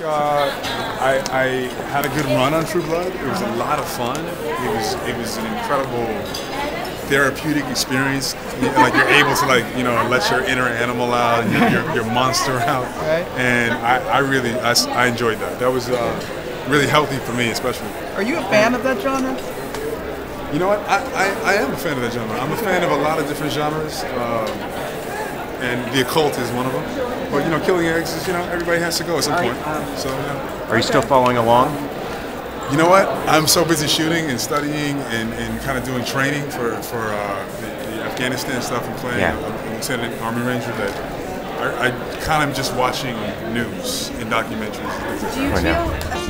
I had a good run on True Blood. It was a lot of fun. It was an incredible therapeutic experience. Like you're able to let your inner animal out, your monster out. Right. And I enjoyed that. That was really healthy for me, especially. Are you a fan of that genre? You know what? I am a fan of that genre. I'm a fan of a lot of different genres. And the occult is one of them. But killing eggs is everybody has to go at some point. So Are you still following along? You know what? I'm so busy shooting and studying and kind of doing training for the Afghanistan stuff and playing a Lieutenant Army Ranger that I kind of just watching news and documentaries. Do you feel